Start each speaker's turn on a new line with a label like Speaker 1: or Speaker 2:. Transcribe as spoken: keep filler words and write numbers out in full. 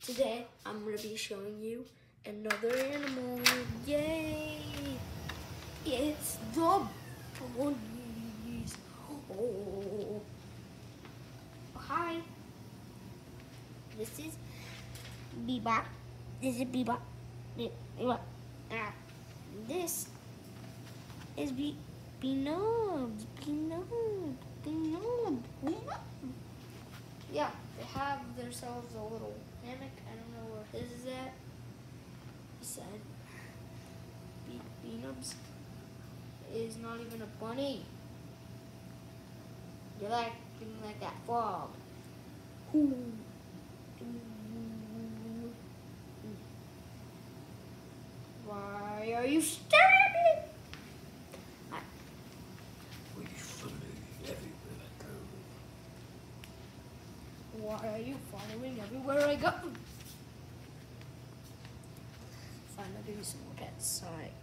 Speaker 1: Today, I'm going to be showing you another animal. Yay! It's the bunnies. Oh. Hi. This is Bebop. This is Bebop. Bebop. Ah. This is Be Benubs. Benub. Benub. Benub. Yeah, they have themselves a little hammock. I don't know where his is at. He said Be Benubs is not even a bunny. You're like, like that frog. Ooh. Why are you staring? I,
Speaker 2: We follow everywhere I go.
Speaker 1: why are you following everywhere I go? Fine, I'll give you some more pets. Alright.